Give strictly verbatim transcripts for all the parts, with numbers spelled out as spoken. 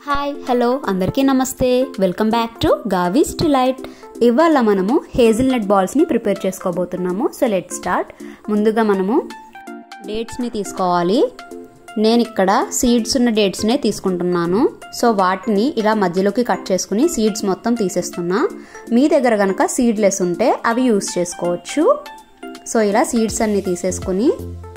Hi hello అందరికీ నమస్తే, welcome back to Gavi's Delight. ఇవాళ మనము హేజిల్నట్ బాల్స్ని ప్రిపేర్ చేసుకోబోతున్నాము. So let start. ముందుగా మనము డేట్స్ని తీసుకోవాలి. నేను ఇక్కడ సీడ్స్ ఉన్న డేట్స్నే తీసుకుంటున్నాను. సో వాటిని ఇలా మధ్యలోకి కట్ చేసుకుని సీడ్స్ మొత్తం తీసేస్తున్నా. మీ దగ్గర కనుక సీడ్లెస్ ఉంటే అవి యూస్ చేసుకోవచ్చు. సో ఇలా సీడ్స్ అన్ని తీసేసుకుని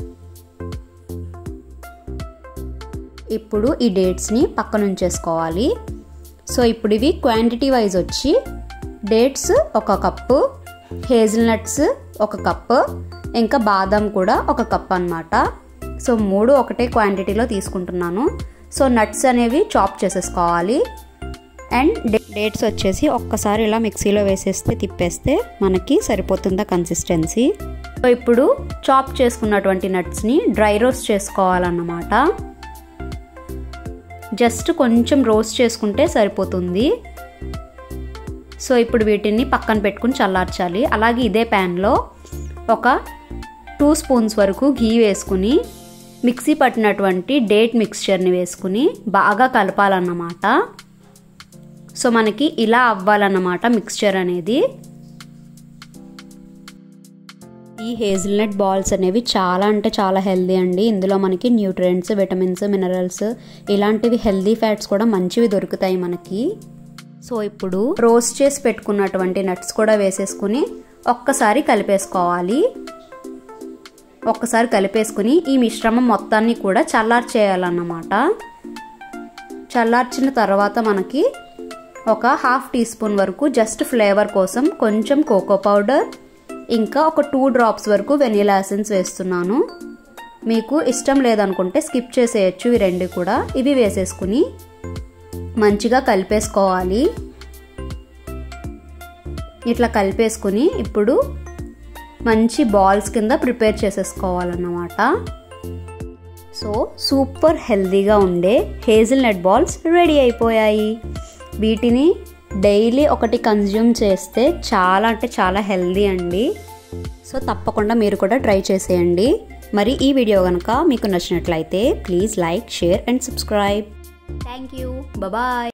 ఇప్పుడు ఈ డేట్స్ని పక్కన ఉంచేసుకోవాలి. సో ఇప్పుడు ఇవి క్వాంటిటీ వైజ్ వచ్చి డేట్స్ ఒక కప్పు, హేజిల్నట్స్ ఒక కప్పు, ఇంకా బాదం కూడా ఒక కప్ అన్నమాట. సో మూడు ఒకటే క్వాంటిటీలో తీసుకుంటున్నాను. సో నట్స్ అనేవి చాప్ చేసేసుకోవాలి. అండ్ డేట్స్ వచ్చేసి ఒక్కసారి ఇలా మిక్సీలో వేసేస్తే తిప్పేస్తే మనకి సరిపోతుందా కన్సిస్టెన్సీ. సో ఇప్పుడు చాప్ చేసుకున్నటువంటి నట్స్ని డ్రై రోస్ట్ చేసుకోవాలన్నమాట. జస్ట్ కొంచెం రోస్ట్ చేసుకుంటే సరిపోతుంది. సో ఇప్పుడు వీటిని పక్కన పెట్టుకుని చల్లార్చాలి. అలాగే ఇదే ప్యాన్లో ఒక టూ స్పూన్స్ వరకు ఘీ వేసుకుని మిక్సీ పట్టినటువంటి డేట్ మిక్స్చర్ని వేసుకుని బాగా కలపాలన్నమాట. సో మనకి ఇలా అవ్వాలన్నమాట మిక్స్చర్ అనేది. ఈ హేజిల్నట్ బాల్స్ అనేవి చాలా అంటే చాలా హెల్దీ అండి. ఇందులో మనకి న్యూట్రియంట్స్, విటమిన్స్, మినరల్స్ ఇలాంటివి హెల్దీ ఫ్యాట్స్ కూడా మంచివి దొరుకుతాయి మనకి. సో ఇప్పుడు రోస్ట్ చేసి పెట్టుకున్నటువంటి నట్స్ కూడా వేసేసుకుని ఒక్కసారి కలిపేసుకోవాలి. ఒక్కసారి కలిపేసుకుని ఈ మిశ్రమం మొత్తాన్ని కూడా చల్లార్చేయాలన్నమాట. చల్లార్చిన తర్వాత మనకి ఒక హాఫ్ టీ స్పూన్ వరకు జస్ట్ ఫ్లేవర్ కోసం కొంచెం కోకో పౌడర్, ఇంకా ఒక టూ డ్రాప్స్ వరకు వెనిలా ఎసెన్స్ వేస్తున్నాను. మీకు ఇష్టం లేదనుకుంటే స్కిప్ చేసేయచ్చు ఈ రెండు కూడా. ఇవి వేసేసుకుని మంచిగా కలిపేసుకోవాలి. ఇట్లా కలిపేసుకుని ఇప్పుడు మంచి బాల్స్ కింద ప్రిపేర్ చేసేసుకోవాలన్నమాట. సో సూపర్ హెల్తీగా ఉండే హేజిల్నట్ బాల్స్ రెడీ అయిపోయాయి. వీటిని డైలీ ఒకటి కన్జ్యూమ్ చేస్తే చాలా అంటే చాలా హెల్దీ అండి. సో తప్పకుండా మీరు కూడా ట్రై చేసేయండి. మరి ఈ వీడియో కనుక మీకు నచ్చినట్లయితే please like, share and subscribe. Thank you. Bye.